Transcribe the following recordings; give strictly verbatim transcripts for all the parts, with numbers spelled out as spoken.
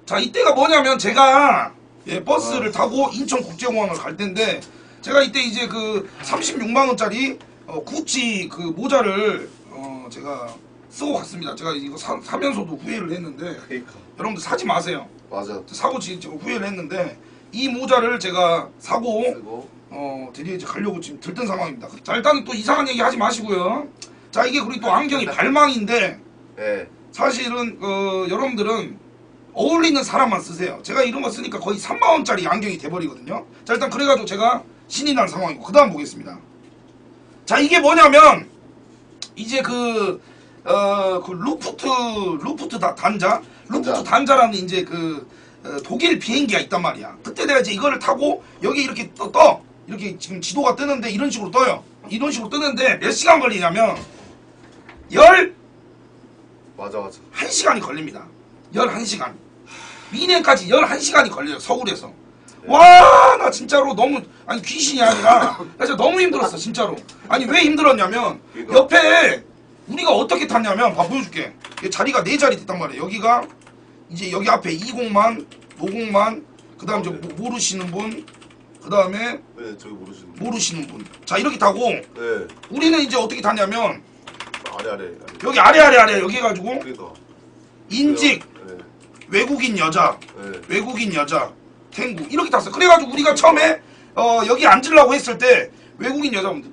자 이때가 뭐냐면 제가 예, 버스를 아. 타고 인천국제공항을 갈 텐데 제가 이때 이제 그 삼십육만 원짜리 어, 구찌 그 모자를 어, 제가 쓰고 갔습니다. 제가 이거 사, 사면서도 후회를 했는데 그러니까. 여러분들 사지 마세요. 맞아. 사고 지금 후회를 했는데 이 모자를 제가 사고 쓰고. 어 드디어 이제 가려고 지금 들뜬 상황입니다. 자 일단은 또 이상한 얘기 하지 마시고요. 자 이게 우리 또 안경이 발망인데 네. 사실은 어, 여러분들은 어울리는 사람만 쓰세요. 제가 이런 거 쓰니까 거의 삼만 원짜리 안경이 돼버리거든요. 자 일단 그래가지고 제가 신이 난 상황이고 그 다음 보겠습니다. 자 이게 뭐냐면 이제 그 어 그 루프트 루프트 다, 단자 루프트 단자. 단자라는 이제 그 어, 독일 비행기가 있단 말이야. 그때 내가 이제 이거를 타고 여기 이렇게 떠, 떠 이렇게 지금 지도가 뜨는데 이런 식으로 떠요. 이런 식으로 뜨는데 몇 시간 걸리냐면 열 맞아 맞아. 한 시간이 걸립니다. 열한 시간. 미네까지 열한 시간이 걸려요. 서울에서. 네. 와, 나 진짜로 너무 아니 귀신이 아니라 나 진짜 너무 힘들었어, 진짜로. 아니 왜 힘들었냐면 옆에 우리가 어떻게 탔냐면 봐 보여줄게. 자리가 네 자리 됐단 말이에요. 여기가 이제 여기 앞에 이십만, 오십만, 그다음 저 모르시는 분, 그다음에 네, 저기 모르시는 분. 모르시는 분. 자, 이렇게 타고 네. 우리는 이제 어떻게 탔냐면 아래 아래. 아래. 여기 아래 아래 아래 여기 해 가지고 그러니까. 인직 네. 외국인 여자, 네. 외국인 여자, 탱구 이렇게 탔어. 그래가지고 우리가 처음에 어, 여기 앉으려고 했을 때 외국인 여자분들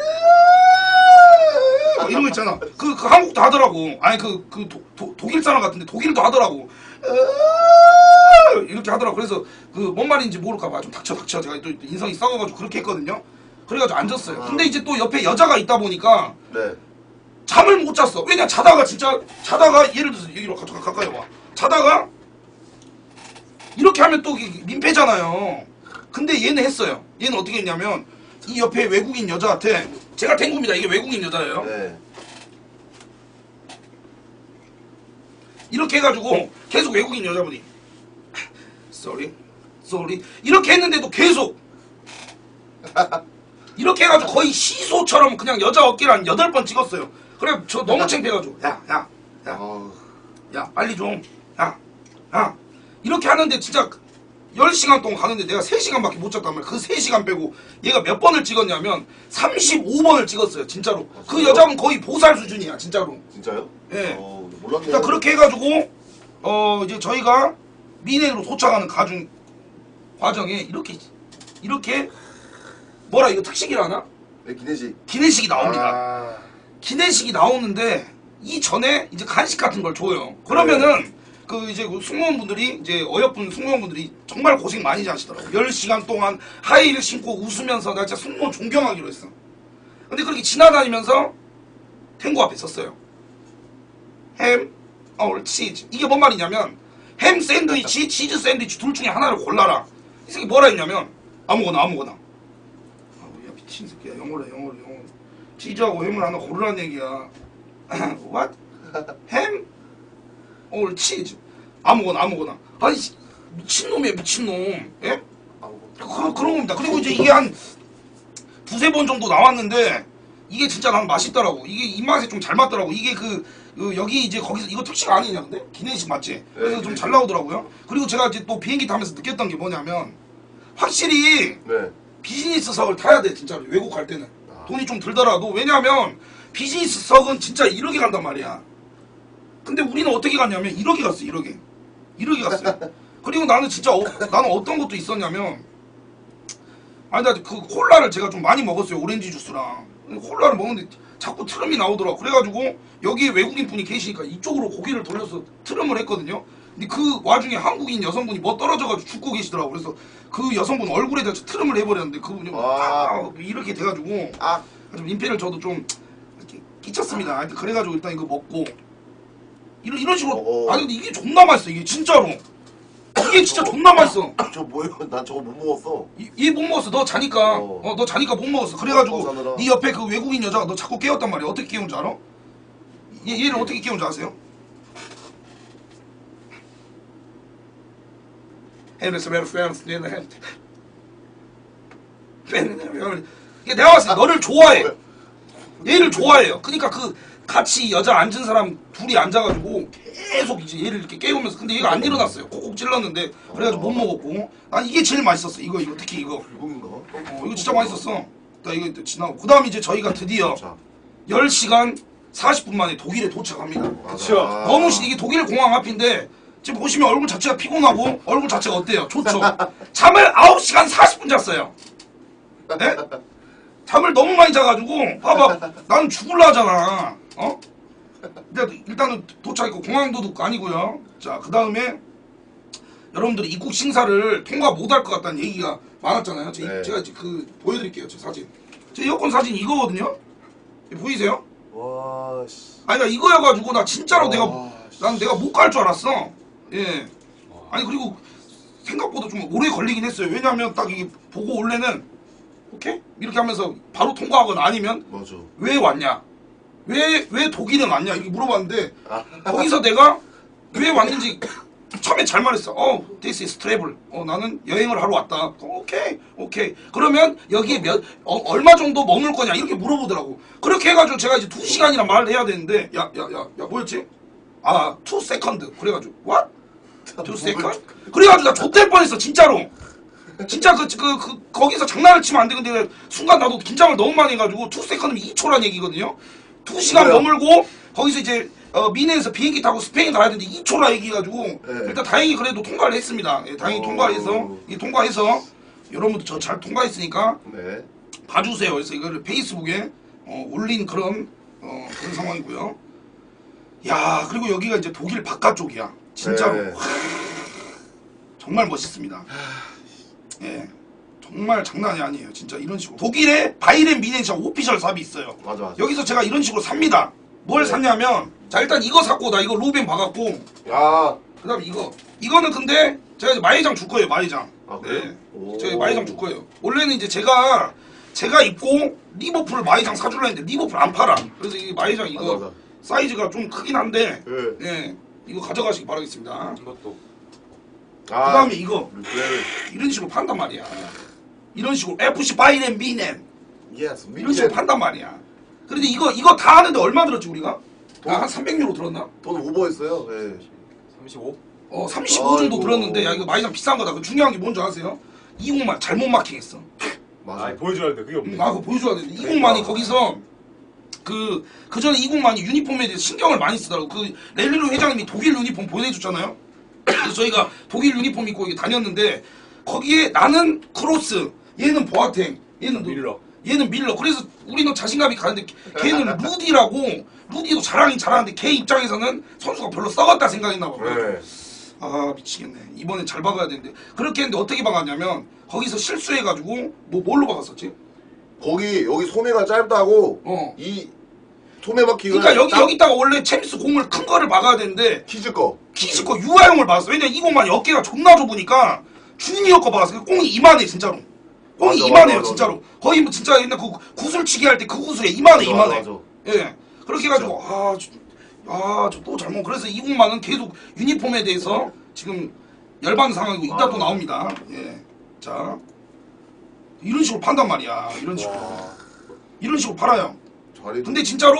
막 이런 거 있잖아. 그, 그 한국도 하더라고. 아니 그, 그 도, 도, 독일 사람 같은데 독일도 하더라고. 이렇게 하더라고. 그래서 그 뭔 말인지 모를까봐 좀 닥쳐 닥쳐. 제가 또 인성이 썩어가지고 그렇게 했거든요. 그래가지고 앉았어요. 근데 이제 또 옆에 여자가 있다 보니까 네. 잠을 못 잤어. 왜냐 자다가 진짜 자다가 예를 들어서 여기로 가, 가까이 와. 자다가 이렇게 하면 또 민폐잖아요. 근데 얘는 했어요. 얘는 어떻게 했냐면 이 옆에 외국인 여자한테 제가 탱구입니다. 이게 외국인 여자예요. 네. 이렇게 해가지고 계속 외국인 여자분이 sorry, sorry 이렇게 했는데도 계속 이렇게 해가지고 거의 시소처럼 그냥 여자 어깨를 한 여덟 번 찍었어요. 그래 저 너무 창피해가지고 야 야 야 야 빨리 좀 야 야 이렇게 하는데 진짜 열 시간 동안 가는데 내가 세 시간밖에 못 잤단 말이야. 그 세 시간 빼고 얘가 몇 번을 찍었냐면 삼십오 번을 찍었어요. 진짜로. 아, 그 여자분 거의 보살 수준이야. 진짜로. 진짜요? 예. 어, 몰랐네. 자 그렇게 해가지고 어 이제 저희가 미네로 도착하는 가중 과정에 이렇게 이렇게 뭐라 이거 특식이라나? 네, 기내식. 기내식이 나옵니다. 아... 기내식이 나오는데 이 전에 이제 간식 같은 걸 줘요. 그러면은 네. 그 이제 그 승무원분들이 이제 어여쁜 승무원분들이 정말 고생 많이 하시더라고. 열 시간 동안 하이힐 신고 웃으면서 나 진짜 승무원 존경하기로 했어. 근데 그렇게 지나다니면서 탱고 앞에 섰어요. 햄, 올, 치즈. 이게 뭔 말이냐면 햄 샌드위치, 치즈 샌드위치 둘 중에 하나를 골라라. 이 새끼 뭐라 했냐면 아무거나 아무거나. 아, 야 미친 새끼야. 영어래 영어래 영어. 치즈하고 햄을 하나 고르라는 얘기야. What? 햄? 올 치즈. 아무거나 아무거나. 아니 미친놈이야 미친놈. 예? 그, 그런 겁니다. 그리고 이제 이게 한 두세 번 정도 나왔는데 이게 진짜 난 맛있더라고. 이게 입맛에 좀 잘 맞더라고. 이게 그, 그 여기 이제 거기서 이거 특식 아니냐 근데? 기내식 맞지? 그래서 좀 잘 나오더라고요. 그리고 제가 이제 또 비행기 타면서 느꼈던 게 뭐냐면 확실히 네. 비즈니스석을 타야 돼 진짜로. 외국 갈 때는 돈이 좀 들더라도. 왜냐면 비즈니스석은 진짜 이렇게 간단 말이야. 근데 우리는 어떻게 갔냐면 이렇게 갔어. 이렇게 이렇게 갔어요. 그리고 나는 진짜 어, 나는 어떤 것도 있었냐면 아니 나 그 콜라를 제가 좀 많이 먹었어요. 오렌지 주스랑 콜라를 먹는데 자꾸 트름이 나오더라고. 그래가지고 여기에 외국인 분이 계시니까 이쪽으로 고개를 돌려서 트름을 했거든요. 근데 그 와중에 한국인 여성분이 뭐 떨어져가지고 죽고 계시더라고. 그래서 그 여성분 얼굴에다 트름을 해버렸는데 그분이 아, 이렇게 돼가지고 아. 좀 민폐를 저도 좀 이렇게 끼쳤습니다. 하여튼 그래가지고 일단 이거 먹고 이런 이런 식으로. 어. 아니 근데 이게 존나 맛있어. 이게 진짜로 이게 진짜 존나 맛있어. 저 뭐예요? 난 저거 못 먹었어. 얘 못 먹었어. 너 자니까. 어. 어, 너 자니까 못 먹었어. 그래가지고 먹어서 네 옆에 그 외국인 여자가 너 자꾸 깨웠단 말이야. 어떻게 깨운 줄 알아? 얘, 얘를 어떻게 깨운 줄 아세요? 이게 내가 봤을 때 너를 좋아해. 얘를 좋아해요. 그러니까 그 같이 여자 앉은 사람 둘이 앉아가지고 계속 이제 얘를 이렇게 깨우면서 근데 얘가 안 일어났어요. 콕콕 찔렀는데 그래가지고 못 먹었고 난 이게 제일 맛있었어. 이거 이거 특히 이거 불고기인가? 어 이거 진짜 맛있었어. 나 이거 또 지나고 그 다음 이제 저희가 드디어 자, 열 시간 사십 분 만에 독일에 도착합니다. 맞아. 아. 너무 시 이게 독일 공항 앞인데 지금 보시면 얼굴 자체가 피곤하고 얼굴 자체가 어때요? 좋죠. 잠을 아홉 시간 사십 분 잤어요. 네? 잠을 너무 많이 자가지고 봐봐 나는 죽을라 하잖아. 어? 근데 일단은 도착했고 공항도둑 아니고요. 자 그 다음에 여러분들이 입국 심사를 통과 못할 것 같다는 얘기가 많았잖아요. 제, 네. 제가 이제 그 보여드릴게요. 제 사진. 제 여권 사진 이거거든요. 보이세요? 와, 씨. 아니 나 이거여가지고 나 진짜로 와, 내가 씨. 난 내가 못 갈 줄 알았어. 예. 아니 그리고 생각보다 좀 오래 걸리긴 했어요. 왜냐하면 딱 이게 보고 원래는 오케이 이렇게 하면서 바로 통과하거나 아니면 맞아. 왜 왔냐? 왜 왜 독일은 왔냐? 이렇게 물어봤는데 아. 거기서 내가 왜 왔는지 처음에 잘 말했어. 어, this is travel. 어, 나는 여행을 하러 왔다. 어, 오케이, 오케이. 그러면 여기에 몇 어, 얼마 정도 머물 거냐 이렇게 물어보더라고. 그렇게 해가지고 제가 이제 두 시간이나 말을 해야 되는데, 야, 야, 야, 야, 뭐였지? 아, two second. 그래가지고 what? two second? 그래가지고 나 좆될 뻔했어, 진짜로. 진짜 그, 그, 그, 거기서 장난을 치면 안 돼. 근데 순간 나도 긴장을 너무 많이 해가지고 two second이면 이 초란 얘기거든요. 두 시간 그래요? 머물고 거기서 이제 어, 미네에서 비행기 타고 스페인 가야 되는데 이 초라 얘기해가지고 네. 일단 다행히 그래도 통과를 했습니다. 예, 다행히 어. 통과해서 이 통과해서 여러분도 저 잘 통과했으니까 네. 봐주세요. 그래서 이거를 페이스북에 어, 올린 그런 어, 그런 상황이고요. 야 그리고 여기가 이제 독일 바깥쪽이야. 진짜로 네. 와, 정말 멋있습니다. 예. 정말 장난이 아니에요. 진짜 이런 식으로 독일에 바이렌 미넨샤 오피셜 샵이 있어요. 맞아, 맞아. 여기서 제가 이런 식으로 삽니다. 뭘 네. 샀냐면 자 일단 이거 샀고 나 이거 루벤 봐갖고 야. 그 다음에 이거 이거는 근데 제가 이제 마이장 줄 거예요. 마이장. 아, 그래요? 네. 오. 제가 마이장 줄 거예요. 원래는 이제 제가 제가 입고 리버풀 마이장 사주려 했는데 리버풀 안 팔아. 그래서 이 마이장 이거 맞아, 맞아. 사이즈가 좀 크긴 한데 네. 예 이거 가져가시기 바라겠습니다. 이것도 그 아. 다음에 이거 네. 이런 식으로 판단 말이야. 이런 식으로 에프씨 바이렌 미넨 예스. 이런 식으로 판단 말이야. 그런데 이거 이거 다 하는데 얼마 들었지 우리가? 아, 한 삼백 유로 들었나? 돈 오버했어요. 네. 삼십오? 어 삼십오 정도 아이고. 들었는데 야 이거 마이장 비싼 거다. 그 중요한 게 뭔지 아세요? 이공만 잘못 마킹했어. 맞아. 아 보여줘야 되는데 그게 없네. 음, 아 그거 보여줘야 돼. 이공만이 그러니까. 거기서 그 그 전에 이공만이 유니폼에 대해서 신경을 많이 쓰더라고. 그 렐리로 회장님이 독일 유니폼 보내줬잖아요. 그래서 저희가 독일 유니폼 입고 여기 다녔는데 거기에 나는 크로스, 얘는 보아탱, 얘는 누- 밀러. 얘는 밀러. 그래서 우리는 자신감이 가는데 걔는 루디라고 루디도 잘하긴 잘하는데 걔 입장에서는 선수가 별로 썩었다 생각했나 봐. 네. 아 미치겠네. 이번엔 잘 박아야 되는데 그렇게 했는데 어떻게 박았냐면 거기서 실수해가지고 뭐 뭘로 박았었지? 거기 여기 소매가 짧다고 어. 이 소매 박히고 그러니까 여기 여기다가 원래 챔스 공을 큰 거를 박아야 되는데 키즈 거. 키즈거 유아용을 박았어. 왜냐면 이 공만이 어깨가 존나 좁으니까 주니어 거 박았어. 공이 이만해 진짜로. 공이 맞아, 이만해요 맞아, 진짜로. 거의 뭐 진짜 옛날 그 구슬치기 할 때 그 구슬에 이만해 맞아, 이만해. 맞아. 예. 그렇게 해가지고 아아저 또 잘못. 그래서 이 공만은 계속 유니폼에 대해서 지금 열받는 상황이고 이따 맞아. 또 나옵니다. 예. 자 이런 식으로 판단 말이야. 이런 식으로 와. 이런 식으로 팔아요. 잘해. 근데 진짜로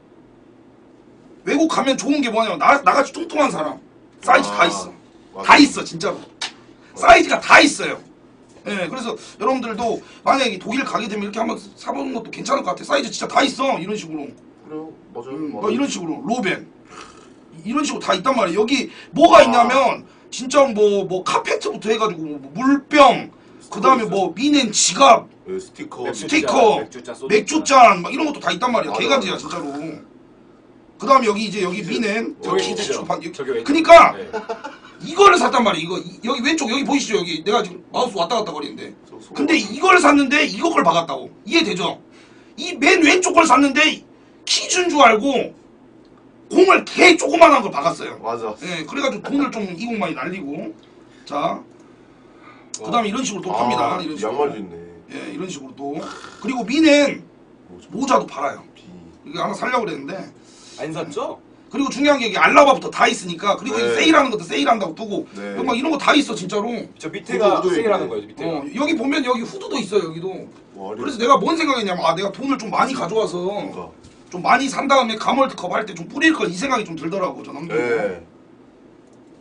외국 가면 좋은 게 뭐냐면 나, 나같이 뚱뚱한 사람 사이즈 아, 다 있어. 맞아. 다 있어 진짜로. 사이즈가 다 있어요. 예, 그래서 여러분들도 만약에 독일 가게 되면 이렇게 한번 사보는 것도 괜찮을 것 같아. 사이즈 진짜 다 있어. 이런 식으로. 그래요. 맞아요. 음, 맞아요. 뭐 이런 식으로 로벤 이런 식으로 다 있단 말이에요. 여기 뭐가 있냐면 진짜 뭐 뭐 카페트부터 해가지고 뭐 물병 그 다음에 뭐 미넨 지갑 네, 스티커. 맥주. 스티커 맥주잔, 소주잔. 맥주잔 막 이런 것도 다 있단 말이야. 맞아, 개간지야 맞아. 진짜로. 그 다음에 여기 이제 여기 미넨 저기 키 키즈죠. 반- 저기 왼쪽. 그니까 네. 이거를 샀단 말이야. 이거 이- 여기 왼쪽 여기 보이시죠? 여기 내가 지금 마우스 왔다 갔다 거리는데. 저 소매 근데 박히고. 이걸 샀는데 이거 걸 박았다고. 이해되죠? 이 맨 왼쪽 걸 샀는데 키준 줄 알고 공을 개 조그만한 걸 박았어요. 맞아. 예, 그래가지고 돈을 좀 이공만이 날리고. 자, 그 다음에 이런 식으로 또 팝니다. 아, 이런 식으로. 양말도 있네. 예, 이런 식으로 또. 그리고 미넨 뭐죠? 모자도 팔아요. 비. 이거 하나 살려고 그랬는데. 안 샀죠? 그리고 중요한 게 여기 알라바부터 다 있으니까. 그리고 네. 이 세일하는 것도 세일한다고 두고. 네. 여기 막 이런 거 다 있어, 진짜로. 저 밑에가 후드도 세일하는 있네. 거예요. 밑에가. 어, 여기 보면 여기 후드도 있어요, 여기도. 와, 그래서 내가 뭔 생각했냐면, 아, 내가 돈을 좀 많이 가져와서 그러니까. 좀 많이 산 다음에 가멀드컵 할 때 좀 뿌릴 걸 이 생각이 좀 들더라고, 저 남들. 네.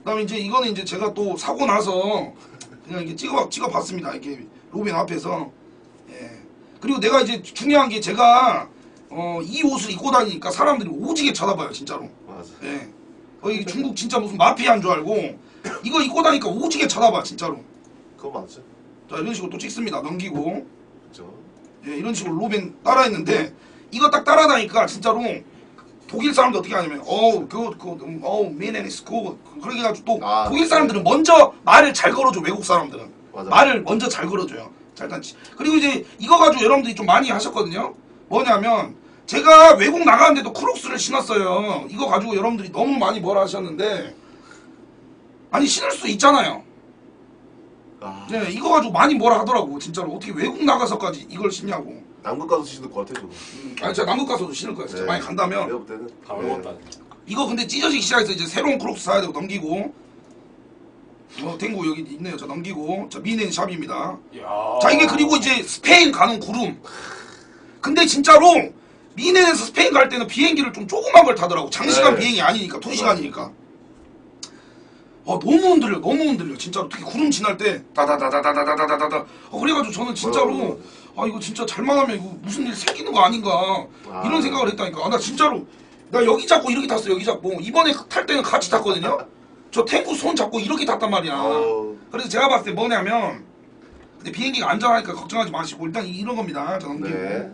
그다음에 이제 이거는 이제 제가 또 사고 나서 그냥 이게 찍어 찍어봤습니다. 이렇게 로빈 앞에서. 예. 그리고 내가 이제 중요한 게 제가 어, 이 옷을 입고 다니니까 사람들이 오지게 쳐다봐요, 진짜로. 맞아. 예. 거의 중국 진짜 무슨 마피아인 줄 알고 이거 입고 다니까 오지게 쳐다봐, 진짜로. 그거 맞아. 자, 이런 식으로 또 찍습니다. 넘기고. 그죠. 예, 이런 식으로 로벤 따라했는데 이거 딱 따라다니까 진짜로 독일 사람들 어떻게 하냐면 어우 굿 굿 어우 미네니스 굿 그렇게 해가지고 또 아, 독일 네. 사람들은 먼저 말을 잘 걸어줘. 외국 사람들은 맞아. 말을 먼저 잘 걸어줘요. 잘단 그리고 이제 이거 가지고 여러분들이 좀 많이 하셨거든요. 뭐냐면 제가 외국 나가는데도 크록스를 신었어요. 이거 가지고 여러분들이 너무 많이 뭐라 하셨는데 아니 신을 수 있잖아요. 아, 네, 이거 가지고 많이 뭐라 하더라고. 진짜로 어떻게 외국 나가서까지 이걸 신냐고. 남극 가서 신을 것 같아 저거. 아니 제가 남극 가서도 신을 거예요. 진짜 네. 많이 간다면. 내가 볼 때는 다 외웠다. 이거 근데 찢어지기 시작해서 이제 새로운 크록스 사야 되고 넘기고. 어, 탱고 여기 있네요. 자 넘기고. 자 미넨 샵입니다. 야. 자 이게 그리고 이제 스페인 가는 구름. 근데 진짜로 미넨에서 스페인 갈 때는 비행기를 좀 조그만 걸 타더라고. 장시간 네. 비행이 아니니까 두 시간이니까. 어 너무 흔들려, 너무 흔들려. 진짜로 특히 구름 지날 때 다다다다다다다다다. 어 그래가지고 저는 진짜로 아 이거 진짜 잘만 하면 이거 무슨 일 생기는 거 아닌가 아. 이런 생각을 했다니까. 아, 나 진짜로 나 여기 잡고 이렇게 탔어. 여기 잡고 이번에 탈 때는 같이 탔거든요. 저 탱크 손 잡고 이렇게 탔단 말이야. 어. 그래서 제가 봤을 때 뭐냐면 근데 비행기가 안전하니까 걱정하지 마시고 일단 이런 겁니다. 자 넘기고. 네.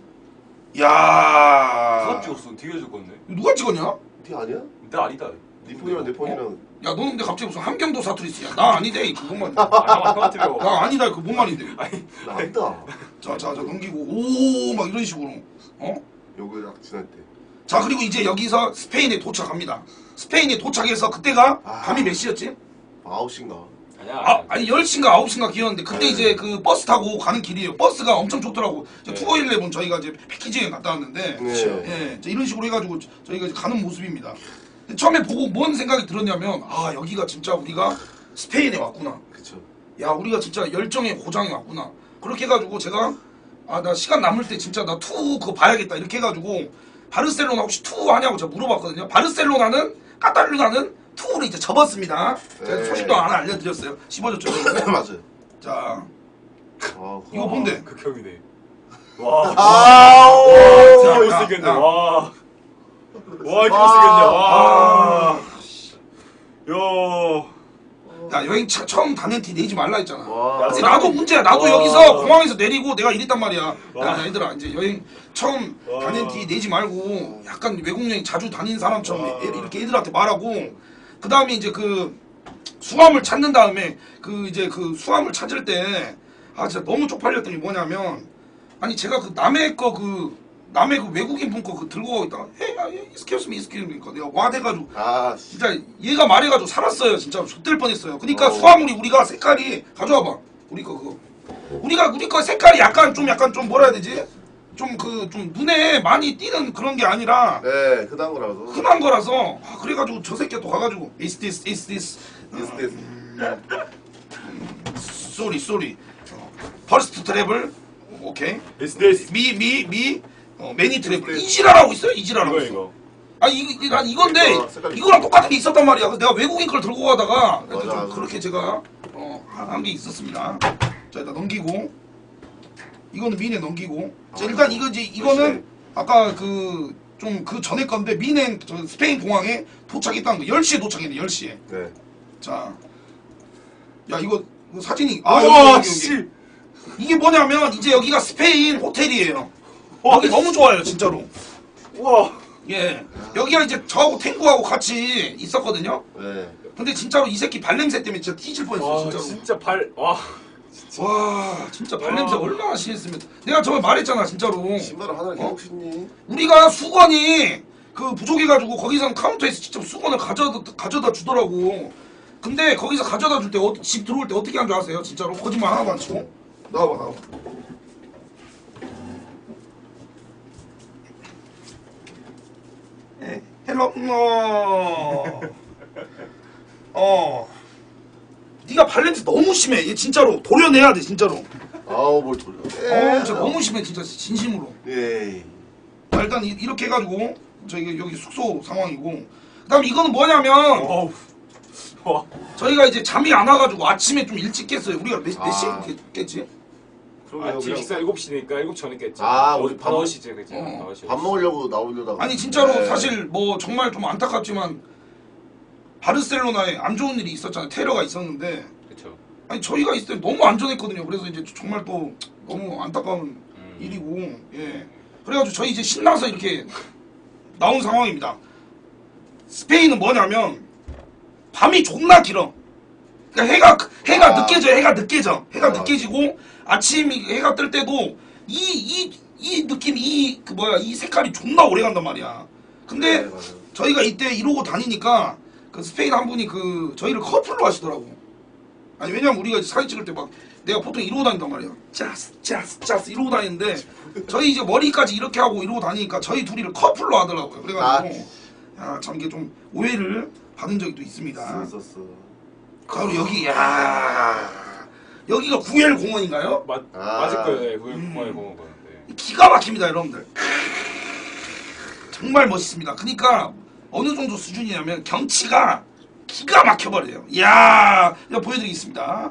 야 누가 찍었어? 되게 줄 건데. 누가 찍었냐? 티 아니야? 나 아니다. 네 폰이랑 내 폰이랑. 야 너는 근데 갑자기 무슨 함경도 사투리스야. 나 아니대. 그뭔 말이야. 아, 똑같아요. 나 아니다. 그뭔 말인데. 나 안다. 자, 자, 자 넘기고 오 막 이런 식으로. 어? 요거 약 지날 때. 자 그리고 이제 여기서 스페인에 도착합니다. 스페인에 도착해서 그때가 아. 밤이 몇 시였지? 아홉 시인가. 아니야. 아, 아니 열 시인가 아홉 시인가 기었는데 그때 네. 이제 그 버스 타고 가는 길이에요. 버스가 엄청 좋더라고. 네. 투어일레븐 저희가 이제 패키지에 갔다 왔는데 네. 예, 이제 이런 식으로 해가지고 저희가 이제 가는 모습입니다. 근데 처음에 보고 뭔 생각이 들었냐면 아 여기가 진짜 우리가 스페인에 왔구나. 그쵸. 야 우리가 진짜 열정의 고장에 왔구나. 그렇게 해가지고 제가 아 나 시간 남을 때 진짜 나 투 그거 봐야겠다 이렇게 해가지고 바르셀로나 혹시 투 하냐고 제가 물어봤거든요. 바르셀로나는 카탈루나는 투를 이제 접었습니다. 제가 네. 소식도 하나 알려드렸어요. 씹어줬죠. 여러분. 맞아요. 자 아, 이거 뭔데? 극혐이네. 와. 아우. 자, 이거 야, 쓰겠네. 야. 와. 와 이거 아. 쓰겠냐. 와. 야. 야 여행 차, 처음 다닌 티 내지 말라 했잖아. 와. 근데 나도 문제야. 나도 와. 여기서 공항에서 내리고 내가 이랬단 말이야. 와. 야 얘들아 이제 여행 처음 와. 다닌 티 내지 말고 약간 외국 여행 자주 다닌 사람처럼 와. 애- 이렇게 애들한테 말하고 그 다음에 이제 그 수암을 찾는 다음에 그 이제 그 수암을 찾을 때 아 진짜 너무 쪽팔렸던 게 뭐냐면 아니 제가 그 남의 거 그 남의 그 외국인 분 거 그 들고 가고 있다가 헤이 야 excuse me excuse me 내가 와 돼가지고 아, 씨. 진짜 얘가 말해가지고 살았어요. 진짜 좆될 뻔했어요. 그러니까 어. 수화물이 우리가 색깔이 가져와봐. 우리 거 그거. 우리가 우리 거 색깔이 약간 좀 약간 좀 뭐라 해야 되지? 좀 그 좀 눈에 많이 띄는 그런 게 아니라 네, 그다음 거라서. 흔한 거라서 아, 그래가지고 저 새끼가 또 가가지고 is this is this Is this. sorry sorry first travel 오케이 Is this? 미미미 어, 매니 트래블 이지랄하고 있어요. 이지랄하고 이거 있어. 이거. 아니 이거 이거 난 이건데 색깔, 색깔이 이거랑 똑같은 게 있었단 말이야. 그래서 내가 외국인 걸 들고 가다가 맞아, 좀 맞아. 그렇게 제가 어, 한 게 있었습니다. 자 일단 넘기고 이거는 미네 넘기고. 자, 일단 이거 이제 이거는 아까 그 좀 그 전에 건데 미네 저 스페인 공항에 도착했다는 거. 열 시에 도착했네. 열 시에. 네. 자. 야 이거, 이거 사진이 아 와 여기, 여기, 여기. 씨. 이게 뭐냐면 이제 여기가 스페인 호텔이에요. 와, 여기 너무 좋아요, 진짜로. 와. 예. 여기가 이제 저하고 탱구하고 같이 있었거든요. 네. 근데 진짜로 이 새끼 발냄새 때문에 진짜 뒤질 뻔했어, 와 진짜로. 진짜 발. 와. 와, 진짜 발냄새 와. 얼마나 심했으면. 내가 저번에 말했잖아, 진짜로. 신발을 하나 어? 계속 신니? 우리가 수건이 그 부족해가지고 거기서 카운터에서 직접 수건을 가져다, 가져다 주더라고. 근데 거기서 가져다 줄 때 어, 집 들어올 때 어떻게 한 줄 아세요? 진짜로 거짓말 하나도 안 치고. 나와봐, 나와봐. 예, 헬로, 어, 어. 네가 발냄새 너무 심해. 얘 진짜로 도려내야 돼, 진짜로. 아우, 뭘 돌려. 어, 진짜 너무 심해, 진짜 진심으로. 예. 자, 일단 이, 이렇게 해가지고 저희 여기 숙소 상황이고. 그다음 에 이거는 뭐냐면 어우. 와. 저희가 이제 잠이 안 와가지고 아침에 좀 일찍 깼어요. 우리가 몇, 몇 시에 아. 깼- 깼지? 그러게요. 아침 그냥 식사 일곱 시니까 일곱 시 전에 깼지. 아, 우리 밥 다섯 시쯤 그지. 어. 다섯 시. 밥 먹으려고 나오려다가. 아니 진짜로 네. 사실 뭐 정말 좀 안타깝지만 바르셀로나에 안 좋은 일이 있었잖아요. 테러가 있었는데 그쵸. 아니 저희가 있을 때 너무 안전했거든요. 그래서 이제 정말 또 너무 안타까운 음. 일이고 예. 그래가지고 저희 이제 신나서 이렇게 나온 상황입니다. 스페인은 뭐냐면 밤이 존나 길어. 그러니까 해가 해가 아. 늦게 져. 해가 늦게 져. 해가 아. 늦게 지고 아침이 해가 뜰 때도 이 이 이 느낌 이 그 뭐야 이 색깔이 존나 오래 간단 말이야. 근데 네, 맞아요. 저희가 이때 이러고 다니니까 그 스페인 한 분이 그 저희를 커플로 하시더라고. 아니 왜냐면 우리가 이제 사진 찍을 때 막 내가 보통 이러고 다닌단 말이야. 짜스 짜스 짜스 이러고 다니는데 저희 이제 머리까지 이렇게 하고 이러고 다니니까 저희 둘이를 커플로 하더라고요. 그래가지고 야 참 이게 좀 오해를 받은 적이 또 있습니다. 있었어. 바로 여기 야 여기가 구엘 공원인가요? 맞 아. 맞을 거예요. 네, 그걸 음. 그걸 보는 거예요. 네. 기가 막힙니다, 여러분들. 정말 멋있습니다. 그러니까 어느 정도 수준이냐면 경치가 기가 막혀버려요. 이야, 이거 보여드리겠습니다.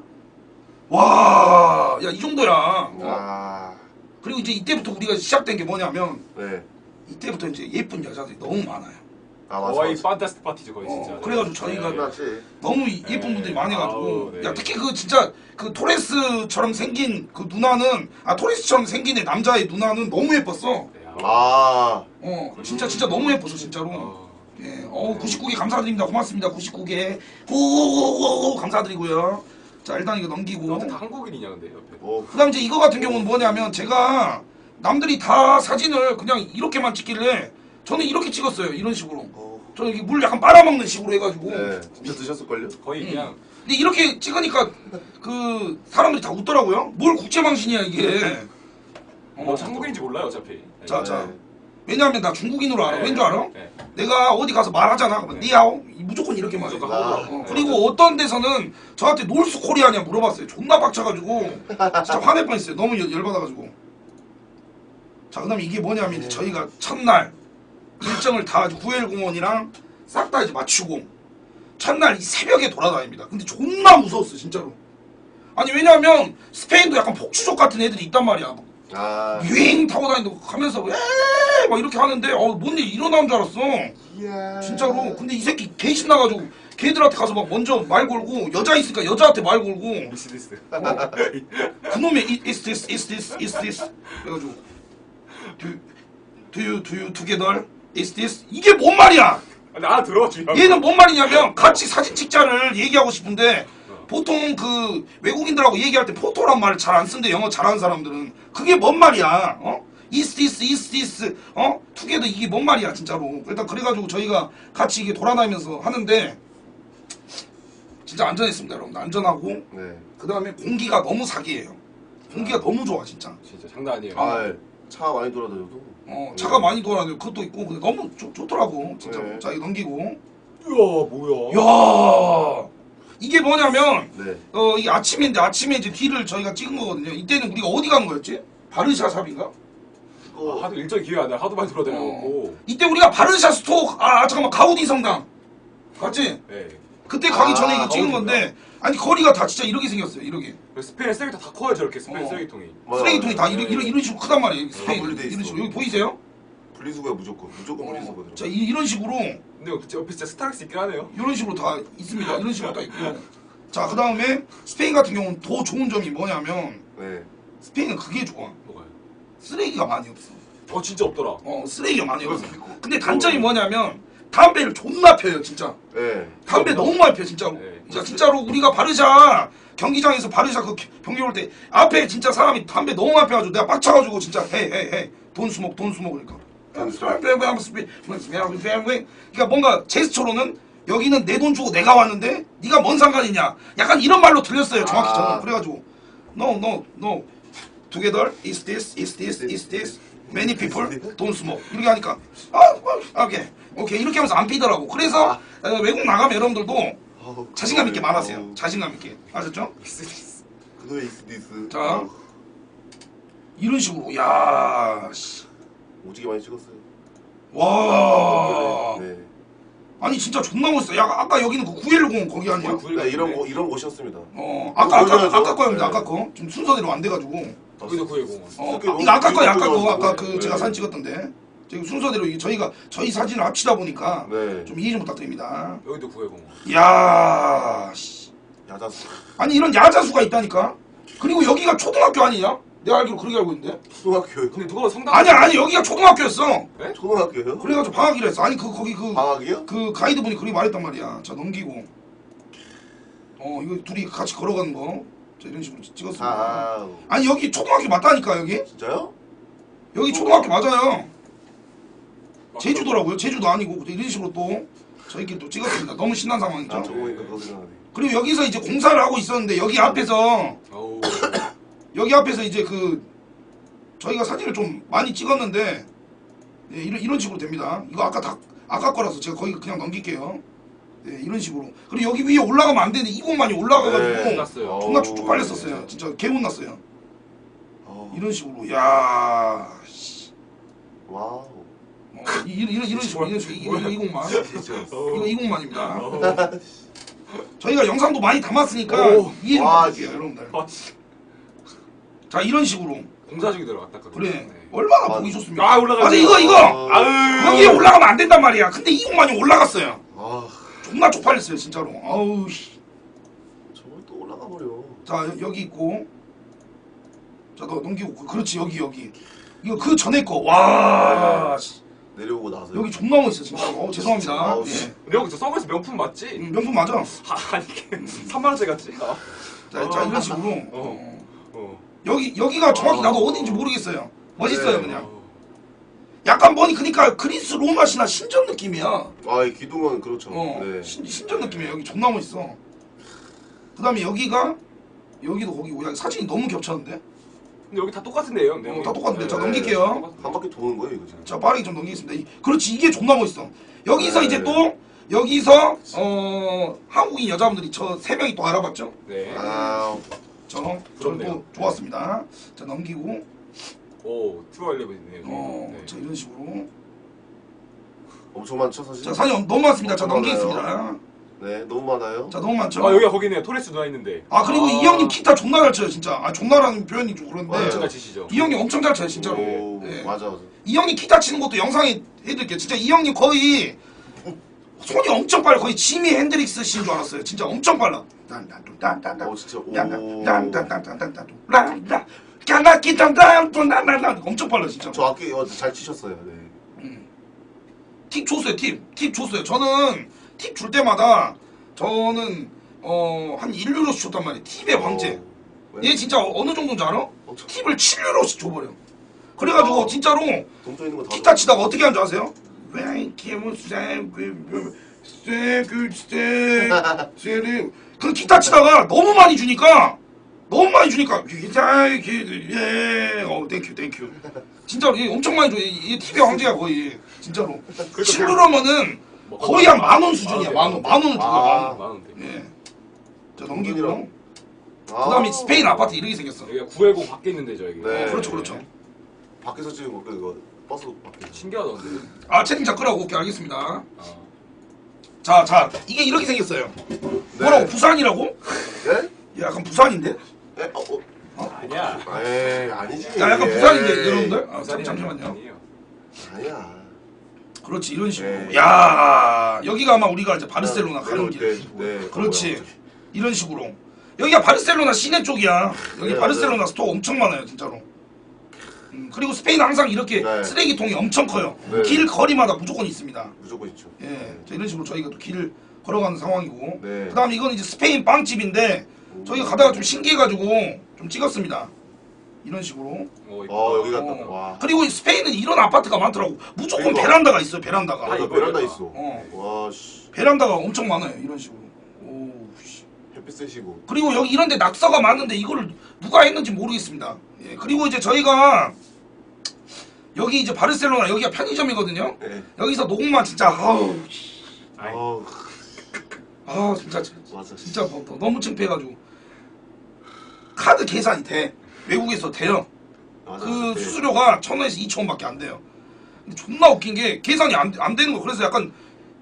와, 야 이 정도야. 어? 아, 그리고 이제 이때부터 우리가 시작된 게 뭐냐면 네. 이때부터 이제 예쁜 여자들이 너무 많아요. 아, 맞아. 거의 맞아. 판타스틱 파티죠 거의 진짜. 어, 그래가지고 저희가 네. 끝났지. 너무 이- 예쁜 네. 분들이 많아가지고 아우, 네. 야 특히 그 진짜 그 토레스처럼 생긴 그 누나는 아 토레스처럼 생긴 애 남자의 누나는 너무 예뻤어. 네, 아. 아, 어 진짜 진짜 너무 예뻤어 진짜로. 어. 예, 어 구십구 개 감사드립니다. 고맙습니다. 구십구 개 후후후후 감사드리고요. 자 일단 이거 넘기고. 근데 다 한국인이냐 근데 옆에. 뭐, 그다음 이제 이거 같은 경우는 뭐냐면 제가 남들이 다 사진을 그냥 이렇게만 찍길래 저는 이렇게 찍었어요. 이런 식으로. 어, 저는 이렇게 물 약간 빨아먹는 식으로 해가지고. 네, 진짜 드셨을걸요? 거의 그냥 근데 이렇게 찍으니까 그 사람들이 다 웃더라고요. 뭘 국제망신이야 이게. 뭐 한국인인지 몰라요 어차피. 네. 자, 자. 네. 왜냐하면 나 중국인으로 알아. 네. 왠 줄 알아? 네. 내가 어디 가서 말하잖아. 그러면 네. 니하오 무조건 이렇게 말해. 무조건 아, 한국어. 어, 그리고 어떤 데서는 저한테 놀스 코리아냐 물어봤어요. 존나 빡쳐가지고 진짜 화낼 뻔했어요. 너무 열- 열받아가지고. 자 그다음에 이게 뭐냐면 이제 저희가 첫날 일정을 다 구엘공원이랑 싹 다 이제 맞추고 첫날 이 새벽에 돌아다닙니다. 근데 존나 무서웠어 진짜로. 아니 왜냐하면 스페인도 약간 폭주족 같은 애들이 있단 말이야. 아, 유행 타고 다니고 가면서 에막 이렇게 하는데 어뭔 일 일어나는 줄 알았어. 이야. 진짜로. 근데 이 새끼 개 신나가지고 걔들한테 가서 막 먼저 말 걸고 여자 있으니까 여자한테 말 걸고 미스디스. 그놈의 i- is this is this is this 그래가지고 do, do you do you together is this 이게 뭔 말이야. 근데 아 들어 중요한 거. 얘는 뭔 말이냐면 같이 사진 찍자를 얘기하고 싶은데 보통 그 외국인들하고 얘기할 때 포토란 말을 잘 안 쓴대. 영어 잘하는 사람들은 그게 뭔 말이야. 어? is this is this 어? 투게더 이게 뭔 말이야 진짜로. 일단 그래가지고 저희가 같이 이게 돌아다니면서 하는데 진짜 안전했습니다 여러분. 안전하고 네. 그 다음에 공기가 너무 사기예요. 공기가 너무 좋아 진짜. 진짜 장난 아니에요. 아, 차 많이 돌아다녀도. 어 차가 많이 돌아다니고 그것도 있고 근데 너무 좋, 좋더라고 진짜. 네. 자 이거 넘기고. 우와 뭐야? 야 이게 뭐냐면 네. 어 이 아침인데 아침에 이제 뒤를 저희가 찍은 거거든요. 이때는 우리가 어디 간 거였지? 바르샤샵인가? 그거 아, 하도 일정 기회 안 나. 하도 많이 돌아다녀갖고. 이때 우리가 바르샤 스토어 아 잠깐만 가우디 성당 맞지? 네. 그때 가기 아, 전에 이거 찍은 가우디인가? 건데 아니 거리가 다 진짜 이렇게 생겼어요. 이렇게 스페인 쓰레기통 다 커요 저렇게 스페인 어. 쓰레기통이. 맞아, 쓰레기통이 다 맞아. 이런 이런, 이런 식으로 크단 말이에요. 스페인 분리돼 이런 있어. 식으로 여기 보이세요? 분리수거야 무조건. 무조건 어, 분리수거든. 자 이, 이런 식으로 근데 옆에 진짜 스타렉스 있긴 하네요. 이런 식으로 다 있습니다. 이런 식으로 다 있고 자 그 다음에 스페인 같은 경우는 더 좋은 점이 뭐냐면 네. 스페인은 그게 좋아. 뭐가요? 쓰레기가 많이 없어. 어 진짜 없더라. 어 쓰레기가 많이 없어. 그거 있고. 근데 단점이 뭐냐면 담배를 존나 펴요 진짜. 네. 담배 너무 많이 펴 진짜로. 네. 진짜 진짜로 우리가 바르샤 경기장에서 바르샤 그 경기 올 때 앞에 진짜 사람이 담배 너무 많이 펴가지고 내가 빡쳐가지고 진짜 헤헤헤돈 수목 돈 수목 그러니까. 그러니까 뭔가 제스처로는 여기는 내 돈 주고 내가 왔는데 네가 뭔 상관이냐 약간 이런 말로 들렸어요 정확히 아. 저는. 그래가지고 no no no together is this is this is this many people don't smoke 이렇게 하니까 아 아, 오케이 오케이 이렇게 하면서 안 피더라고. 그래서 어, 외국 나가면 여러분들도 아우, 자신감 있게 그거를, 말하세요. 아우, 자신감 있게 아셨죠? 그거에 있으디스. 자. 이런 식으로 야 씨. 오지게 많이 찍었어요. 와. 네. 아니 진짜 존나 멋있어. 야 아까 여기는 그 구일공 거기 아니야? 네, 이런 거 이런 곳이었습니다. 어 아까 아까 보여줘야죠. 아까 거입니다. 네. 아까 거. 지금 순서대로 안 돼가지고. 여기도 구일공원. 어 이렇게 아, 이거 아까 거야 아까 너무 거 아까 좋아가지고. 그 제가 네. 사진 찍었던데. 지금 순서대로 이게 저희가 저희 사진을 합치다 보니까 네. 좀 이해 좀 부탁드립니다. 여기도 구일공원. 야 씨. 야자수. 아니 이런 야자수가 있다니까. 그리고 여기가 초등학교 아니냐? 내가 알기로 그렇게 알고 있는데. 초등학교요? 근데 누가 봐도 성당. 아니야 아니 여기가 초등학교였어. 초등학교요? 그래가지고 방학이라 했어. 아니 그 거기 그 방학이요? 그 가이드분이 그렇게 말했단 말이야. 자 넘기고. 어 이거 둘이 같이 걸어가는 거. 자 이런 식으로 찍었습니다. 아, 아니 여기 초등학교 맞다니까 여기. 진짜요? 여기 초등학교 맞아요. 제주도라고요. 제주도 아니고 이런 식으로 또 저희끼리 또 찍었습니다. 너무 신난 상황이죠. 아, 저거 보니까 그거 생각나네. 그리고 여기서 이제 공사를 하고 있었는데 여기 앞에서 어우. 여기 앞에서 이제 그 저희가 사진을 좀 많이 찍었는데 예, 이런 이런 식으로 됩니다. 이거 아까 다 아까 거라서 제가 거기 그냥 넘길게요. 예, 이런 식으로. 그리고 여기 위에 올라가면 안 되는데 이 공만이 올라가가지고 네. 났어요. 존나 쭉쭉 빨렸었어요. 진짜 개운났어요. 어, 이런 식으로. 야. 씨. 와우. 어, 이- 이런 이런 이런 식으로 이런 식으로 이거 이거 이 공만. 진짜. 이거 이 공만입니다. 어. 저희가 영상도 많이 담았으니까 오. 이해 좀 와, 부탁드릴게요, 여러분들. 아, 씨. 자 이런 식으로. 공사 중에 들어갔다. 그래. 네. 얼마나 아, 보기 좋습니까? 아 올라가. 아니 이거 이거 아, 여기에 올라가면 안 된단 말이야. 근데 이 공만이 올라갔어요. 아, 존나 쪽팔렸어요 진짜로. 아우 씨. 저걸 또 올라가 버려. 자 여- 여기 있고. 자 너 넘기고 그- 그렇지 여기 여기. 이거 그 전에 거. 와. 씨. 내려오고 나서 여기 존나 멋있어 진짜. 어 죄송합니다. 아우, 예. 씨. 근데 여기 저 선글라스 명품 맞지? 음, 명품 맞아. 아, 아니 이게 삼만 원짜리 같지? 아. 자, 자 이런 식으로. 어. 어. 어. 여기 여기가 정확히 아. 나도 어딘지 모르겠어요. 멋있어요 네. 그냥. 어. 약간 뭐니 그러니까 그리스 로마시나 신전 느낌이야. 아, 이 기둥은 그렇죠. 어, 네. 신, 신전 느낌이야. 여기 존나 멋있어. 그 다음에 여기가 여기도 거기고 야, 사진이 너무 겹쳤는데. 근데 여기 다 똑같은데요? 근데 어, 여기? 다 똑같은데. 자, 네. 넘길게요. 한 바퀴 도는 거예요, 이거 지금. 자 빠르게 좀 넘기겠습니다. 이- 그렇지 이게 존나 멋있어. 여기서 네. 이제 또 여기서 어 한국인 여자분들이 저 세 명이 또 알아봤죠. 네. 아, 저 저는 부럽네요. 또 좋았습니다. 자 넘기고 오, 투알레븐이네요. 어, 네. 자 이런 식으로. 엄청 많죠, 사실? 자 사진 너무 많습니다. 자 너무 넘기겠습니다. 네, 너무 많아요. 자 너무 많죠. 아 여기가 거기네요. 토레스 누나 있는데. 아 그리고 아. 이 형님 기타 존나 잘 쳐요 진짜. 아 존나라는 표현이 좀 그런데 맞아요. 엄청 잘 치시죠. 이 형님 엄청 잘 쳐요 진짜로. 오, 예. 맞아, 맞아. 이 형님 기타 치는 것도 영상에 해드릴게요. 진짜 이 형님 거의 손이 엄청 빨라. 거의 지미 핸드릭스 씨인 줄 알았어요. 진짜 엄청 빨라. 딴딴딴딴딴. 어, 진짜, 오. 딴딴딴딴딴딴. 라라. 까나기딴딴딴딴딴. 엄청 빨라 진짜. 저 악기 어, 잘 치셨어요, 네. 팁 줬어요 팁. 팁 줬어요. 저는 팁 줄 때마다 저는 어한 일 유로씩 줬단 말이에요. 팁의 황제. 어, 얘 진짜 어느 정도인지 알아? 엄청- 팁을 칠 유로씩 줘버려. 그래가지고 어. 진짜로 동조 있는 거 다. 기타 치다가 어떻게 하는 줄 아세요? 그 기타 치다가 너무 많이 주니까 너무 많이 주니까 기타 예, 어 땡큐 땡큐. 진짜로 얘 엄청 많이 줘. 얘, 얘 티비의 황제야 거의 진짜로. 칠루러면은 거의 한 만 원 수준이야. 만 원, 만 원은 주고 아. 만 원. 많은데. 예. 자 넘기고. 동전이랑. 아. 그다음에 스페인 아파트 이렇게 생겼어. 여기가 구일공 밖에 있는데 저 여기. 네. 그렇죠 그렇죠. 밖에서 찍은 거, 그거 버스 밖에. 신기하다 근데. 아 채팅창 끄라고 오케이 알겠습니다. 아. 자 자 이게 이렇게 생겼어요. 뭐라고 부산이라고? 네? 얘 약간 부산인데? 네? 어, 어. 아니야. 에이, 아니지. 야 약간 에이. 부산인데 여러분들? 아, 잠, 부산이 잠시만요. 아니에요. 아니야. 그렇지 이런 식으로. 네. 야 여기가 아마 우리가 이제 바르셀로나 가는 내려올 길. 때, 네. 그렇지. 그거야. 이런 식으로. 여기가 바르셀로나 시내 쪽이야. 여기 네, 바르셀로나 네. 스토어 엄청 많아요 진짜로. 음, 그리고 스페인은 항상 이렇게 네. 쓰레기통이 엄청 커요. 네. 길 거리마다 무조건 있습니다. 무조건 있죠. 예, 자, 이런 식으로 저희가 또 길을 걸어가는 상황이고. 네. 그 다음에 이건 이제 스페인 빵집인데 저희가 가다가 좀 신기해가지고 좀 찍었습니다. 이런 식으로. 어, 어, 여기 갔다. 어. 와. 그리고 스페인은 이런 아파트가 많더라고. 무조건 그러니까. 베란다가 있어요. 베란다가. 맞아, 이거 베란다 이거다. 있어. 어. 와, 씨. 베란다가 엄청 많아요. 이런 식으로. 오, 씨. 햇빛 세시고. 그리고 여기 이런데 낙서가 많은데 이거를 누가 했는지 모르겠습니다. 예, 그리고 이제 저희가 여기 이제 바르셀로나 여기가 편의점이거든요. 네. 여기서 녹음만 진짜 아우, 씨. 아이. 아우, 아 진짜 맞아. 진짜 너- 너- 너무 창피해가지고 카드 계산이 돼. 외국에서 돼요. 맞아. 그 네. 수수료가 천 원에서 이천 원밖에 안 돼요. 근데 존나 웃긴 게 계산이 안, 안 되는 거. 그래서 약간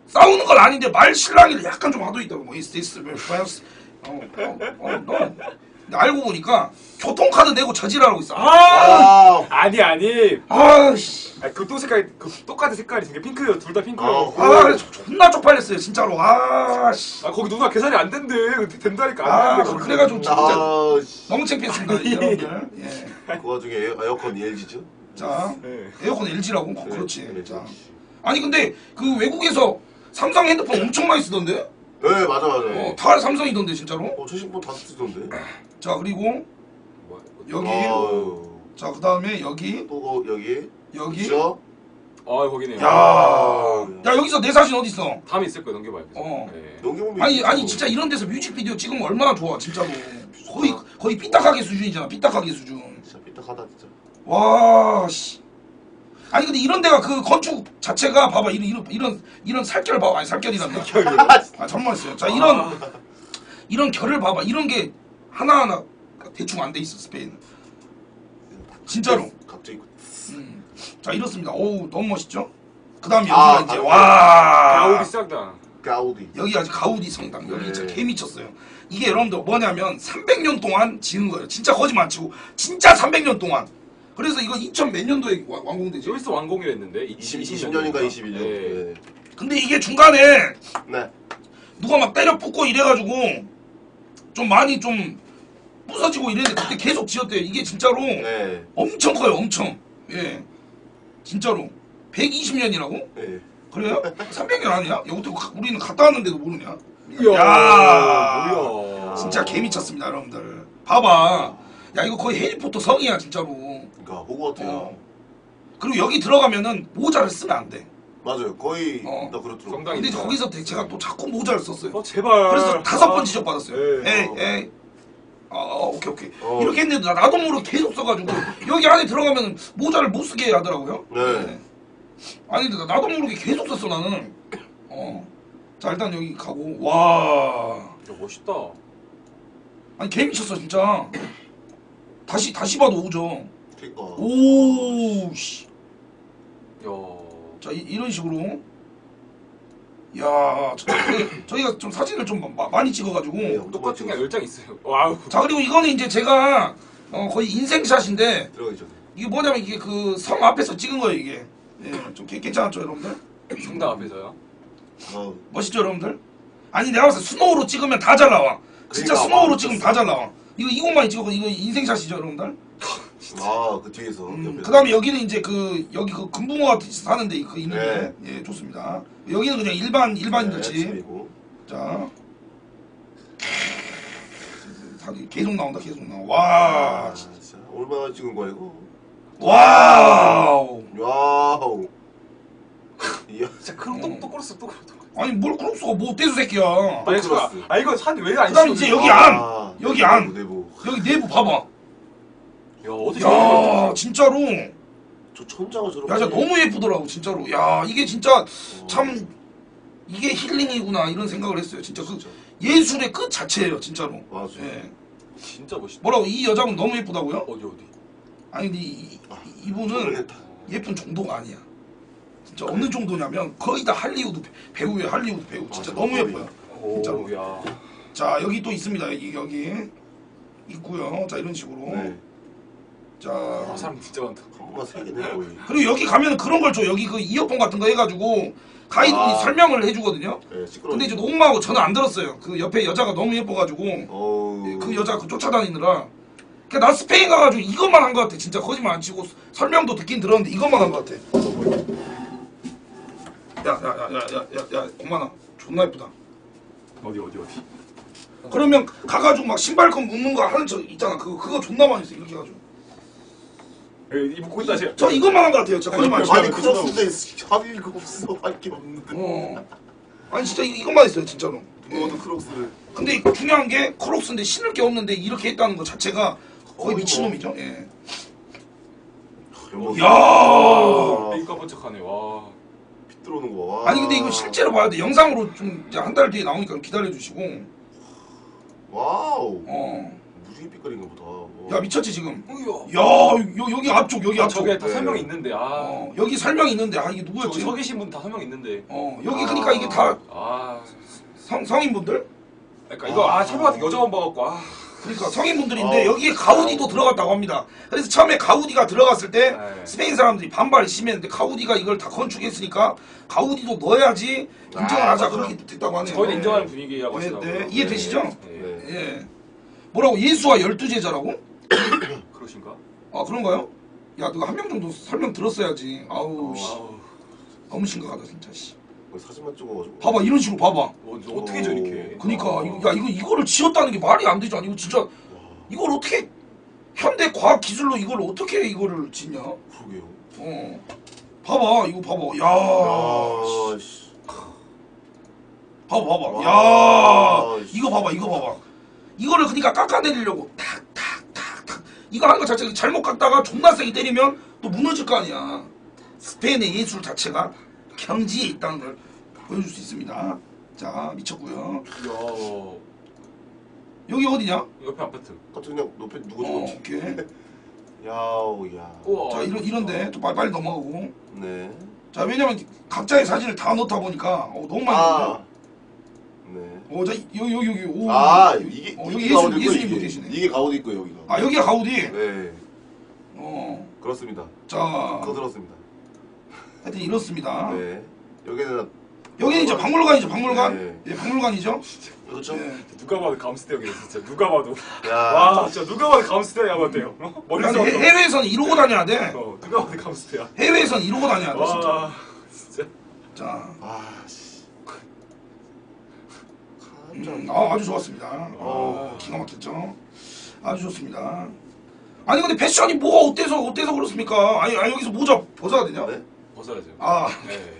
싸우는 건 아닌데 말 실랑이를 약간 좀 하도 있다고 뭐 is this bias 어, 어, 어, 너. 근데 알고 보니까 교통카드 내고 저지랄하고 있어. 아, 아, 아니 아니. 아씨. 아니 그또 색깔 그 똑같은 색깔이 생겨 핑크예요. 둘 다 핑크예요. 아, 아, 그래 존나 쪽팔렸어요 진짜로. 아, 씨. 아 거기 누나 계산이 안 된대. 된다니까 아, 안 된대. 거기. 그래가지고 진짜 아, 씨. 너무 창피했습니다 아니. 여러분들. 예. 그 와중에 에어, 에어컨 엘지죠? 자, 네. 에어컨 엘지라고? 어, 네, 그렇지. 네, 자, 그렇지. 아니 근데 그 외국에서 삼성 핸드폰 엄청 많이 쓰던데? 네, 맞아, 맞아. 어, 다 삼성이던데 진짜로? 어, 최신폰 다 쓰던데. 자, 그리고 뭐야, 여기, 아유. 자, 그 다음에 여기, 또 거, 여기. 여기. 저. 아 거기네요. 야, 야 여기서 내 사진 어디 있어? 다음에 있을 거예요. 넘겨봐요. 그래서. 어. 네. 넘겨보면 아니, 있죠. 아니 진짜 이런 데서 뮤직비디오 찍으면 얼마나 좋아, 진짜로. 거의 거의 삐딱하게 수준이잖아, 삐딱하게 수준. 진짜 삐딱하다 진짜. 와, 씨. 아니 근데 이런 데가 그 건축 자체가 봐봐 이런 이런 이런 이런 살결 봐봐 아니 살결이란다. 아 잠깐만요. 자 이런 아. 이런 결을 봐봐 이런 게 하나 하나 대충 안 돼 있어 스페인. 진짜로. 갑자기. 음. 자 이렇습니다. 오 너무 멋있죠? 그다음 여기가 아, 이제 가우디. 와 가오리 싹다. 가우디. 여기 아주 가우디 성당 여기 네. 진짜 개 미쳤어요. 이게 여러분들 뭐냐면 삼백 년 동안 지은 거예요. 진짜 거짓말 안 치고 진짜 삼백 년 동안. 그래서 이거 이천 몇 년도에 와- 완공되죠? 여기서 완공이랬는데 이십 년인가 이십일 년. 네. 근데 이게 중간에 네. 누가 막 때려 붓고 이래가지고 좀 많이 좀 부서지고 이랬는데 그때 계속 지었대요. 이게 진짜로 네. 엄청 커요, 엄청. 예, 진짜로 백이십 년이라고? 네. 그래요? 삼백 년 아니야? 여기부터 가- 우리는 갔다 왔는데도 모르냐? 야, 뭐야. 진짜 개 미쳤습니다, 여러분들. 봐봐. 야 이거 거의 해리포터 성이야, 진짜로. 그러니까 호그와트야. 어. 그리고 여기 들어가면은 모자를 쓰면 안 돼. 맞아요. 거의 어. 나 그렇더라고. 성당이- 근데 거기서 제가 또 자꾸 모자를 썼어요. 어 제발. 그래서 다섯 아. 번 지적받았어요. 네. 에이, 에이. 아, 오케이, 오케이. 어. 이렇게 했는데 나- 나도 모르게 계속 써가지고 여기 안에 들어가면 모자를 못 쓰게 하더라고요. 네. 아니, 근데 나도 모르게 계속 썼어, 나는. 어. 자, 일단 여기 가고. 와. 야, 멋있다. 아니, 개 미쳤어, 진짜. 다시, 다시 봐도 오죠. 그러니까. 오, 씨. 야. 자, 이, 이런 식으로. 야, 저, 저- 저희가 좀 사진을 좀 마- 많이 찍어가지고. 네, 똑같은 게 열 장 있어요. 와우. 자, 그리고 이거는 이제 제가 어, 거의 인생샷인데 들어가기 전에. 이게 뭐냐면 이게 그 성 앞에서 찍은 거예요, 이게. 예, 좀 개- 괜찮았죠, 여러분들? 성당 앞에서요. 아, 멋있죠, 여러분들? 아니, 내가 봤을 때 스노우로 찍으면 다 잘 나와. 진짜 그러니까, 스노우로 와, 찍으면 다 잘 나와. 이거 이것만 찍고 이거 인생샷이죠, 여러분들? 아, 그 뒤에서. 음, 옆에서. 그 다음에 여기는 이제 그, 여기 그 금붕어가 사는데 그 있는데, 네. 예, 좋습니다. 여기는 그냥 일반, 일반인들 네, 집. 집이고. 자. 다 계속 나온다, 계속 나와. 와, 아, 진짜. 얼마나 찍은 거야, 이거? 와우. 와우. 이야. 진짜 그럼 또, 또 끌었어, 또 끌었어. 아니, 뭘 크록스가 뭐 떼수 새끼야. 아니, 저, 끌었어. 아, 이거 사람들이 왜안 그 다음에 이제 여기 아, 안! 여기 안! 내부. 여기 내부 봐봐. 야, 어떻게 저런 야, 진짜로. 저 천장을 저렇게. 야, 진짜 너무 예쁘더라고, 진짜로. 야, 이게 진짜 어, 참 이게 힐링이구나 이런 생각을 했어요. 진짜 그 진짜. 예술의 끝 자체예요, 진짜로. 맞아. 예. 진짜 멋있다. 뭐라고 이 여자분 너무 예쁘다고요? 어디, 어디? 아니 근데 이, 이- 이분은 모르겠다. 예쁜 정도가 아니야. 진짜 어느 정도냐면 거의 다 할리우드 배- 배우예요, 할리우드 배우. 진짜 맞아, 너무 거의. 예뻐요. 오, 진짜로. 야. 자, 여기 또 있습니다. 여기 여기 있고요. 자, 이런 식으로. 네. 자, 아, 사람 진짜 많다. 한번가 세 개네, 거의. 그리고 여기 가면 그런 걸 줘. 여기 그 이어폰 같은 거 해가지고 가이드분이 아. 설명을 해주거든요. 네, 시끄러워. 근데 이제 녹음하고 저는 안 들었어요. 그 옆에 여자가 너무 예뻐가지고 어우. 그 여자 그 쫓아다니느라. 그냥 나 스페인 가가지고 이것만 한 것 같아. 진짜 거짓말 안 치고 설명도 듣긴 들었는데 이것만 한 것 같아. 야야야야야야야 엄마나 존나 예쁘다. 어디, 어디, 어디? 그러면 가가지고 막 신발끈 묶는 거 하는 저 있잖아. 그거 그거 존나 많이 했어. 이렇게 해가지고. 에, 이 먹고 있다, 쟤. 저 이것만 한 것 같아요. 진짜 거짓말 안 치고. 아니, 크록스인데 합의가 없어. 할 게 없는데. 어. 아니 진짜 이- 이것만 했어요. 진짜로. 너도 크록스를. 근데 중요한 게 크록스인데 신을 게 없는데 이렇게 했다는 거 자체가 거의 거의 미친놈이죠. 예. 연봉. 야. 아, 삐까 번쩍하네, 와. 빗 들어오는 거. 와. 아니 근데 이거 실제로 봐야 돼. 영상으로 좀 한 달 뒤에 나오니까 좀 기다려 주시고. 와우. 어. 무지개 빛깔인가 보다. 어. 야 미쳤지 지금. 어이야. 야 여, 여기 앞쪽 여기 아, 앞쪽. 저게 다 네. 설명이 있는데 아. 어, 여기 설명이 있는데 아 이게 저, 누구였지? 서 계신 분 다 설명 있는데. 어 여기 아. 그러니까 이게 다 아. 성, 성인분들? 그러니까 이거 아 설명 같은 여자만 봐갖고 아. 그러니까 성인분들인데 어. 여기에 가우디도 들어갔다고 합니다. 그래서 처음에 가우디가 들어갔을 때 네. 스페인 사람들이 반발이 심했는데 가우디가 이걸 다 건축했으니까 가우디도 넣어야지 인정을 아, 하자 맞아. 그렇게 됐다고 하네요. 저희는 네. 인정하는 분위기라고 네, 하시더라고요. 네. 이해되시죠? 네. 네. 예. 뭐라고 예수와 열두 제자라고? 그러신가? 아 그런가요? 야 너가 한 명 정도 설명 들었어야지. 아우 씨. 아우. 너무 심각하다 진짜 씨. 뭐 사진만 찍어가지고. 봐봐 이런 식으로 봐봐. 어, 저 어떻게 저렇게? 그니까 아. 이거, 야 이거 이거를 지었다는 게 말이 안 되잖아. 이거 진짜 이걸 어떻게 현대 과학 기술로 이걸 어떻게 이거를 짓냐? 그러게요. 어. 봐봐 이거 봐봐. 야. 야, 씨. 봐봐 봐봐. 와, 야. 씨. 이거 봐봐 이거 봐봐. 이거를 그러니까 깎아내리려고 탁탁탁탁 이거 하는 거 자체가 잘못 깎다가 존나 세게 때리면 또 무너질 거 아니야. 스페인의 예술 자체가 경지에 있다는 걸 보여줄 수 있습니다. 자 미쳤고요. 야. 여기 어디냐? 옆에 아파트. 갑자기 그냥 높에 누구 어, 죽었지? 오케이. 야우 야. 우와. 자 이런 이런데 또 빨리, 빨리 넘어가고. 네. 자 왜냐면 각자의 사진을 다 넣다 보니까 어, 너무 많이 아. 넣는데. 네. 어, 자 여기 여기 여기 오. 아 여기, 이게 어, 이게 여기 예수 가우디 예수님 이게, 계시네. 이게 가우디 있고 여기가. 아 여기가 가우디. 네. 어. 그렇습니다. 자 그거 들었습니다. 하여튼 이렇습니다. 네. 여기는 여기는 이제 박물관이죠 박물관. 네. 예 박물관이죠. 그렇죠. 예. 누가 봐도 감스테형이네 진짜. 누가 봐도. 야. 와 진짜 누가 봐도 감스테야 같아요. 어? 머리 아니, 써. 해- 해외에서는 이러고 다녀야 돼. 어 누가 봐도 감스테야. 해외에서는 이러고 다녀야 돼 진짜. 와 진짜. 자 아 씨. 음, 아, 아주 좋았습니다. 어. 어, 기가 막혔죠. 아주 좋습니다. 아니 근데 패션이 뭐가 어때서 어때서 그렇습니까? 아니, 아니 여기서 모자 벗어야 되냐? 네? 벗어야죠. 아, 네.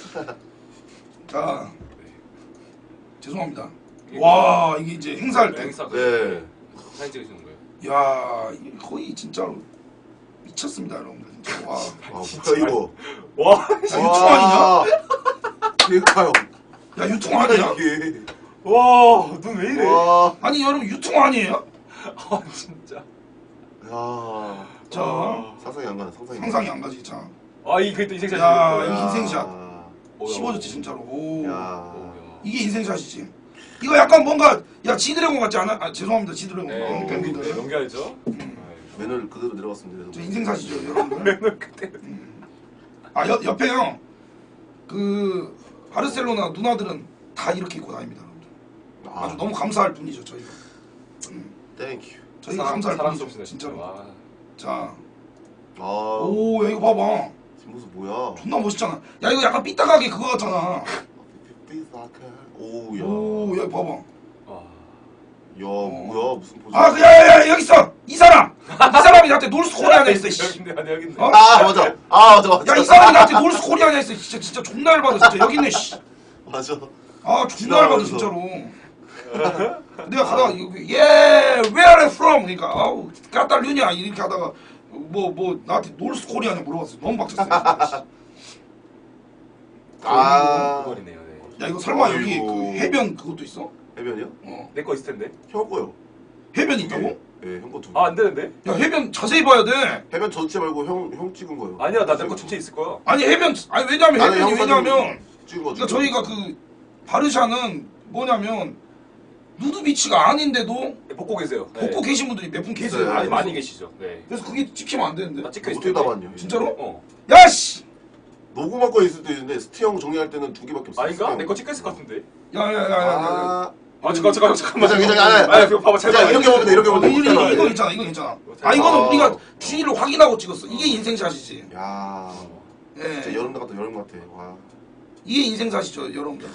자 죄송합니다. 와 이게 이제 행사할 때, 행사 네. 사진 찍으시는 거예요? 야 이게 거의 진짜로 미쳤습니다, 여러분들. 진짜 와, 아 뭐야 이거. 와. 야, 유통 아니냐? 그러니까요. 야 유통 아니야? 이게. 와, 눈 왜 이래? 와. 아니 여러분 유통 아니에요? 아, 진짜. 야. 자 아. 상상이 안 가네. 상상이. 상상이 안 가지. 자 아, 이 그때 인생샷. 야, 찍은 이 거야. 인생샷. 오, 야, 씹어졌지 오. 진짜로. 오. 야. 오, 야. 이게 인생샷이지. 이거 약간 뭔가 야 지드래곤 같지 않아? 아 죄송합니다 지드래곤. 네, 어, 연기, 팬분들. 연기하죠? 맨을 그대로 내려갔습니다. 저 인생샷이죠 여러분들. 맨날 그때. 아 옆, 옆에 형. 그 바르셀로나 누나들은 다 이렇게 입고 다닙니다 여러분들. 아주 너무 감사할 뿐이죠 저희가. 땡큐. 저희가 감사할 뿐이죠 없습니다, 진짜로. 와. 자. 아. 오 야 이거 봐봐. 뒷모습 뭐야? 존나 멋있잖아. 야 이거 약간 삐딱하게 그거 같잖아. 오, 야. 오 야 봐봐. 와. 야, 뭐야? 무슨 포즈? 아, 그, 야, 야, 야, 여기 있어! 이 사람! 이 사람이 나한테 놀스 코리아냐 했어, 씨. 여기 있네, 여기 있네. 어? 아, 맞아. 아, 맞아, 맞아. 야, 이 사람이 나한테 놀스 코리아냐 했어. 진짜, 진짜 존나 열받아, 진짜. 여기 있네, 씨. 맞아. 아, 존나 열받아, 지나가면서. 진짜로. 내가 가다가, 여기, 예, where are you from? 그러니까, 아우, 까탈루냐? 이렇게 하다가, 뭐, 뭐, 나한테 놀스 코리아냐 물어봤어. 너무 박쳤어. 진짜, 씨. 아. 그거리네요, 네. 야, 이거 설마 여기 아이고. 그 해변 그것도 있어? 해변이요? 어. 내 거 있을 텐데. 형 거요. 해변 있다고? 예, 형 거 두. 아, 안 되는데? 야, 해변 자세히 봐야 돼. 해변 전체 말고 형, 형 찍은 거요. 아니야, 나 내 거 전체 있을 거야. 아니, 해변, 아니, 왜냐면, 나는 해변이 형 사진 왜냐면, 찍은 거. 그러니까 저희가 그 바르샤는 뭐냐면 누드비치가 아닌데도 벗고 계세요. 네. 벗고 계신 분들이 몇 분 계세요. 네. 아니, 많이 계시죠. 네. 그래서 그게 찍히면 안 되는데. 나 찍혀 있을 어떻게 텐데. 담았냐? 진짜로? 어. 야 씨. 녹음할 거 있을 때 있는데 스티 형 정리할 때는 두 개밖에 없어. 아닌가? 내 거 찍혀 있을 것 같은데. 야야야야. 아. 아, 잠깐, 잠깐, 잠깐만. 괜찮아, 괜찮아. 아, 그거 봐봐, 자, 제발. 이렇게 보면 돼, 이렇게 보면 돼. 이거 이거 이거 괜찮아. 이거 괜찮아. 아 이거는 아. 우리가 주의를 확인하고 찍었어. 이게 인생샷이지. 야. 진짜 예. 여름 같다, 여름 같아. 와. 이게 인생샷이죠, 여러분들.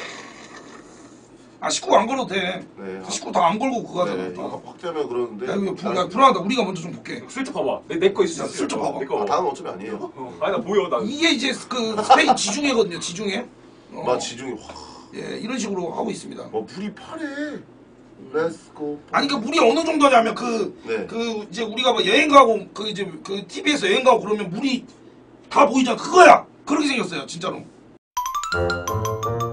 아 식구 안 걸어도 돼. 네. 식구 다 안 걸고 그거 네, 하잖아. 이거 확대하면 그러는데. 야 이거 불, 야, 불안하다. 우리가 먼저 좀 볼게. 슬쩍 봐봐. 내 내 거 있을 야, 수 있어. 슬쩍 봐봐. 내 거. 아, 다음은 어차피 아니에요. 어. 아니, 나 보여, 나. 이게 이제 그 스페인 지중해거든요. 지중해. 어. 마 지중해. 와. 예, 이런 식으로 하고 있습니다. 와, 물이 파래. 렛츠고. 아니 그 물이 어느 정도냐면 그 네. 그 이제 우리가 뭐 여행 가고 그 이제 그 티비에서 여행 가고 그러면 물이 다 보이잖아. 그거야. 그렇게 생겼어요, 진짜로.